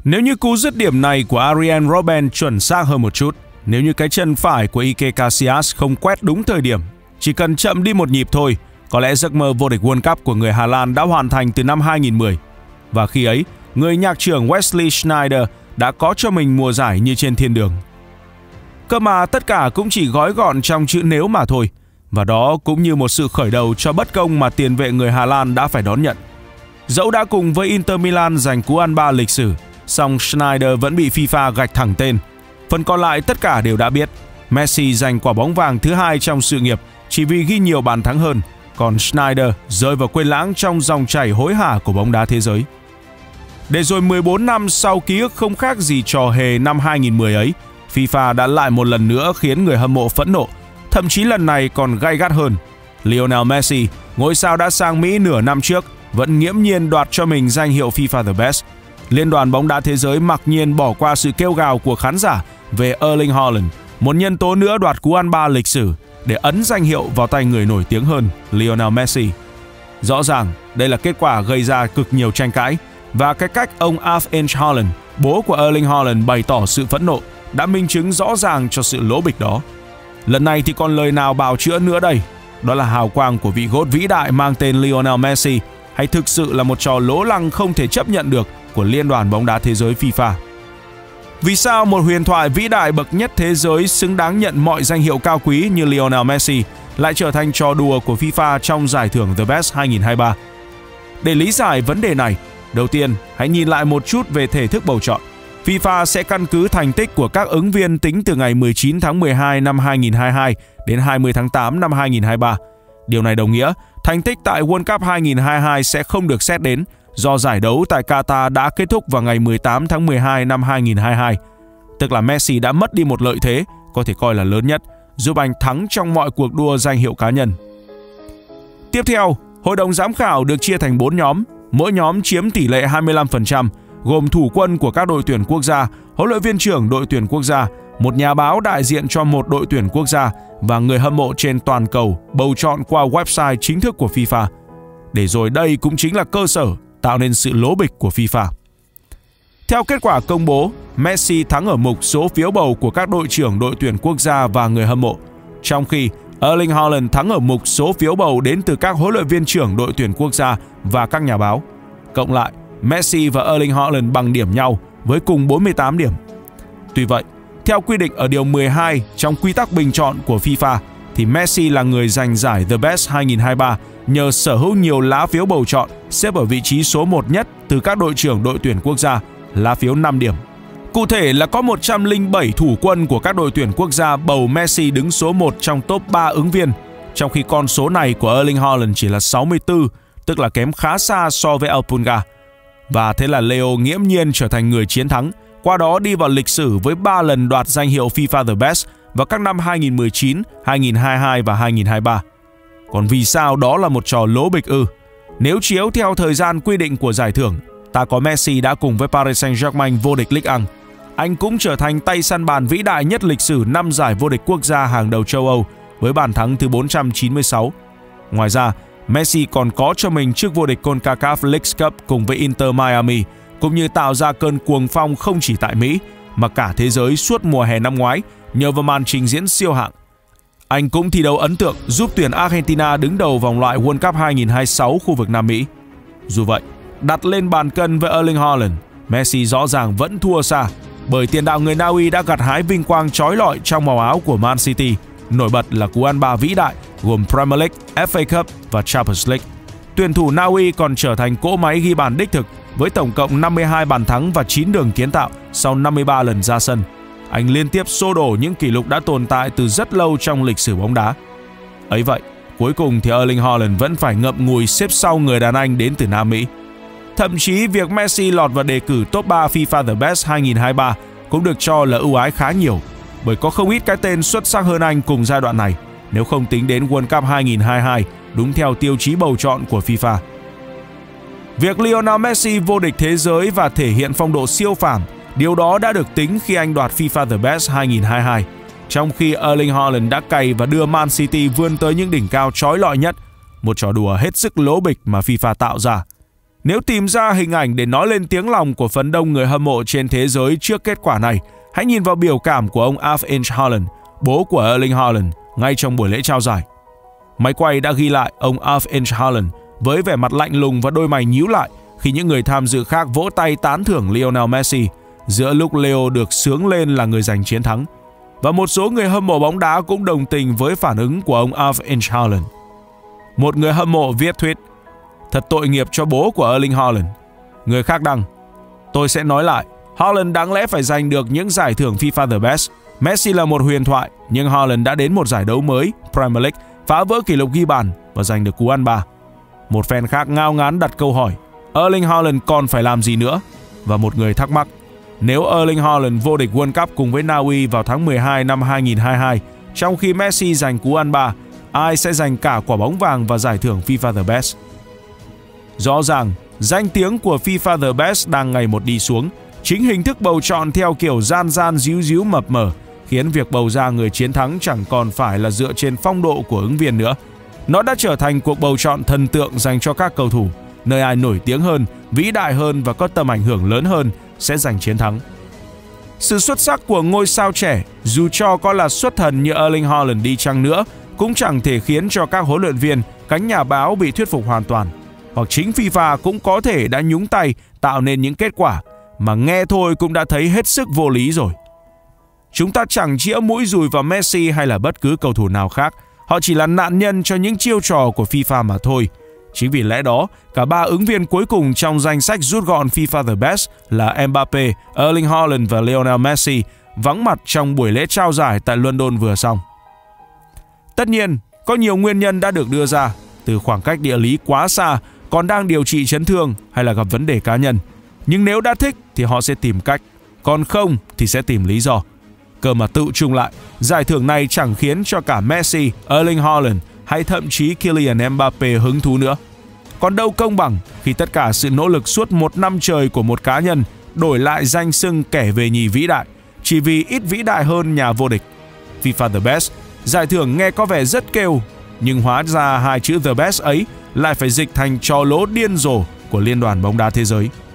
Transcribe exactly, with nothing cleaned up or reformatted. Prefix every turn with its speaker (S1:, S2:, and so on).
S1: Nếu như cú dứt điểm này của Arjen Robben chuẩn xác hơn một chút, nếu như cái chân phải của Iker Casillas không quét đúng thời điểm, chỉ cần chậm đi một nhịp thôi, có lẽ giấc mơ vô địch World Cup của người Hà Lan đã hoàn thành từ năm hai nghìn không trăm mười. Và khi ấy, người nhạc trưởng Wesley Sneijder đã có cho mình mùa giải như trên thiên đường. Cơ mà tất cả cũng chỉ gói gọn trong chữ nếu mà thôi. Và đó cũng như một sự khởi đầu cho bất công mà tiền vệ người Hà Lan đã phải đón nhận. Dẫu đã cùng với Inter Milan giành cú ăn ba lịch sử, song Sneijder vẫn bị FIFA gạch thẳng tên. Phần còn lại tất cả đều đã biết. Messi giành quả bóng vàng thứ hai trong sự nghiệp chỉ vì ghi nhiều bàn thắng hơn, còn Sneijder rơi vào quên lãng trong dòng chảy hối hả của bóng đá thế giới. Để rồi mười bốn năm sau ký ức không khác gì trò hề năm hai nghìn không trăm mười ấy, FIFA đã lại một lần nữa khiến người hâm mộ phẫn nộ, thậm chí lần này còn gay gắt hơn. Lionel Messi, ngôi sao đã sang Mỹ nửa năm trước, vẫn nghiễm nhiên đoạt cho mình danh hiệu FIFA The Best. Liên đoàn bóng đá thế giới mặc nhiên bỏ qua sự kêu gào của khán giả về Erling Haaland, một nhân tố nữa đoạt cú ăn ba lịch sử, để ấn danh hiệu vào tay người nổi tiếng hơn, Lionel Messi. Rõ ràng, đây là kết quả gây ra cực nhiều tranh cãi, và cái cách ông Erling Haaland, bố của Erling Haaland, bày tỏ sự phẫn nộ đã minh chứng rõ ràng cho sự lố bịch đó. Lần này thì còn lời nào bào chữa nữa đây? Đó là hào quang của vị GOAT vĩ đại mang tên Lionel Messi, hay thực sự là một trò lố lăng không thể chấp nhận được của Liên đoàn bóng đá thế giới FIFA? Vì sao một huyền thoại vĩ đại bậc nhất thế giới xứng đáng nhận mọi danh hiệu cao quý như Lionel Messi lại trở thành trò đùa của FIFA trong giải thưởng The Best hai nghìn không trăm hai mươi ba? Để lý giải vấn đề này, đầu tiên hãy nhìn lại một chút về thể thức bầu chọn. FIFA sẽ căn cứ thành tích của các ứng viên tính từ ngày mười chín tháng mười hai năm hai nghìn không trăm hai mươi hai đến hai mươi tháng tám năm hai nghìn không trăm hai mươi ba. Điều này đồng nghĩa thành tích tại World Cup hai nghìn không trăm hai mươi hai sẽ không được xét đến, do giải đấu tại Qatar đã kết thúc vào ngày mười tám tháng mười hai năm hai nghìn không trăm hai mươi hai. Tức là Messi đã mất đi một lợi thế có thể coi là lớn nhất, giúp anh thắng trong mọi cuộc đua danh hiệu cá nhân. Tiếp theo, hội đồng giám khảo được chia thành bốn nhóm, mỗi nhóm chiếm tỷ lệ hai mươi lăm phần trăm, gồm thủ quân của các đội tuyển quốc gia, huấn luyện viên trưởng đội tuyển quốc gia, một nhà báo đại diện cho một đội tuyển quốc gia và người hâm mộ trên toàn cầu bầu chọn qua website chính thức của FIFA. Để rồi đây cũng chính là cơ sở tạo nên sự lố bịch của FIFA. Theo kết quả công bố, Messi thắng ở mục số phiếu bầu của các đội trưởng đội tuyển quốc gia và người hâm mộ, trong khi Erling Haaland thắng ở mục số phiếu bầu đến từ các huấn luyện viên trưởng đội tuyển quốc gia và các nhà báo. Cộng lại, Messi và Erling Haaland bằng điểm nhau với cùng bốn mươi tám điểm. Tuy vậy, theo quy định ở điều mười hai trong quy tắc bình chọn của FIFA, thì Messi là người giành giải The Best hai nghìn không trăm hai mươi ba nhờ sở hữu nhiều lá phiếu bầu chọn, xếp ở vị trí số một nhất từ các đội trưởng đội tuyển quốc gia, lá phiếu năm điểm. Cụ thể là có một trăm lẻ bảy thủ quân của các đội tuyển quốc gia bầu Messi đứng số một trong top ba ứng viên, trong khi con số này của Erling Haaland chỉ là sáu mươi tư, tức là kém khá xa so với Alpunga. Và thế là Leo nghiễm nhiên trở thành người chiến thắng, qua đó đi vào lịch sử với ba lần đoạt danh hiệu FIFA The Best vào các năm hai nghìn không trăm mười chín, hai nghìn không trăm hai mươi hai và hai nghìn không trăm hai mươi ba. Còn vì sao đó là một trò lố bịch ư? Nếu chiếu theo thời gian quy định của giải thưởng, ta có Messi đã cùng với Paris Saint-Germain vô địch Ligue một. Anh cũng trở thành tay săn bàn vĩ đại nhất lịch sử năm giải vô địch quốc gia hàng đầu châu Âu với bàn thắng thứ bốn trăm chín mươi sáu. Ngoài ra, Messi còn có cho mình chức vô địch CONCACAF Leagues Cup cùng với Inter Miami, cũng như tạo ra cơn cuồng phong không chỉ tại Mỹ mà cả thế giới suốt mùa hè năm ngoái nhờ vào màn trình diễn siêu hạng. Anh cũng thi đấu ấn tượng giúp tuyển Argentina đứng đầu vòng loại World Cup hai nghìn không trăm hai mươi sáu khu vực Nam Mỹ. Dù vậy, đặt lên bàn cân với Erling Haaland, Messi rõ ràng vẫn thua xa, bởi tiền đạo người Na Uy đã gặt hái vinh quang chói lọi trong màu áo của Man City, nổi bật là cú ăn ba vĩ đại gồm Premier League, ép a Cup và Champions League. Tuyển thủ Na Uy còn trở thành cỗ máy ghi bàn đích thực với tổng cộng năm mươi hai bàn thắng và chín đường kiến tạo sau năm mươi ba lần ra sân. Anh liên tiếp xô đổ những kỷ lục đã tồn tại từ rất lâu trong lịch sử bóng đá. Ấy vậy, cuối cùng thì Erling Haaland vẫn phải ngậm ngùi xếp sau người đàn anh đến từ Nam Mỹ. Thậm chí việc Messi lọt vào đề cử top ba FIFA The Best hai nghìn không trăm hai mươi ba cũng được cho là ưu ái khá nhiều, bởi có không ít cái tên xuất sắc hơn anh cùng giai đoạn này, nếu không tính đến World Cup hai nghìn không trăm hai mươi hai đúng theo tiêu chí bầu chọn của FIFA. Việc Lionel Messi vô địch thế giới và thể hiện phong độ siêu phàm, điều đó đã được tính khi anh đoạt FIFA The Best hai nghìn không trăm hai mươi hai, trong khi Erling Haaland đã cày và đưa Man City vươn tới những đỉnh cao chói lọi nhất, một trò đùa hết sức lố bịch mà FIFA tạo ra. Nếu tìm ra hình ảnh để nói lên tiếng lòng của phần đông người hâm mộ trên thế giới trước kết quả này, hãy nhìn vào biểu cảm của ông Erling Haaland, bố của Erling Haaland, ngay trong buổi lễ trao giải. Máy quay đã ghi lại ông Erling Haaland với vẻ mặt lạnh lùng và đôi mày nhíu lại khi những người tham dự khác vỗ tay tán thưởng Lionel Messi, giữa lúc Leo được xướng lên là người giành chiến thắng. Và một số người hâm mộ bóng đá cũng đồng tình với phản ứng của ông Erling Haaland. Một người hâm mộ viết tweet: "Thật tội nghiệp cho bố của Erling Haaland." Người khác đăng: "Tôi sẽ nói lại, Haaland đáng lẽ phải giành được những giải thưởng FIFA The Best. Messi là một huyền thoại, nhưng Haaland đã đến một giải đấu mới, Premier League, phá vỡ kỷ lục ghi bàn và giành được cú ăn ba." Một fan khác ngao ngán đặt câu hỏi: Erling Haaland còn phải làm gì nữa? Và một người thắc mắc: nếu Erling Haaland vô địch World Cup cùng với Na Uy vào tháng mười hai năm hai nghìn không trăm hai mươi hai, trong khi Messi giành cú ăn ba, ai sẽ giành cả quả bóng vàng và giải thưởng FIFA The Best? Rõ ràng, danh tiếng của FIFA The Best đang ngày một đi xuống. Chính hình thức bầu chọn theo kiểu gian gian díu díu mập mờ khiến việc bầu ra người chiến thắng chẳng còn phải là dựa trên phong độ của ứng viên nữa. Nó đã trở thành cuộc bầu chọn thần tượng dành cho các cầu thủ, nơi ai nổi tiếng hơn, vĩ đại hơn và có tầm ảnh hưởng lớn hơn sẽ giành chiến thắng. Sự xuất sắc của ngôi sao trẻ, dù cho có là xuất thần như Erling Haaland đi chăng nữa, cũng chẳng thể khiến cho các huấn luyện viên, cánh nhà báo bị thuyết phục hoàn toàn. Hoặc chính FIFA cũng có thể đã nhúng tay tạo nên những kết quả mà nghe thôi cũng đã thấy hết sức vô lý rồi. Chúng ta chẳng chĩa mũi dùi vào Messi hay là bất cứ cầu thủ nào khác. Họ chỉ là nạn nhân cho những chiêu trò của FIFA mà thôi. Chính vì lẽ đó, cả ba ứng viên cuối cùng trong danh sách rút gọn FIFA The Best là Mbappe, Erling Haaland và Lionel Messi vắng mặt trong buổi lễ trao giải tại London vừa xong. Tất nhiên, có nhiều nguyên nhân đã được đưa ra, từ khoảng cách địa lý quá xa, còn đang điều trị chấn thương hay là gặp vấn đề cá nhân. Nhưng nếu đã thích thì họ sẽ tìm cách, còn không thì sẽ tìm lý do. Cơ mà tự chung lại, giải thưởng này chẳng khiến cho cả Messi, Erling Haaland hay thậm chí Kylian Mbappe hứng thú nữa. Còn đâu công bằng khi tất cả sự nỗ lực suốt một năm trời của một cá nhân đổi lại danh xưng kẻ về nhì vĩ đại, chỉ vì ít vĩ đại hơn nhà vô địch. FIFA The Best, giải thưởng nghe có vẻ rất kêu, nhưng hóa ra hai chữ The Best ấy lại phải dịch thành trò lố điên rồ của Liên đoàn bóng đá thế giới.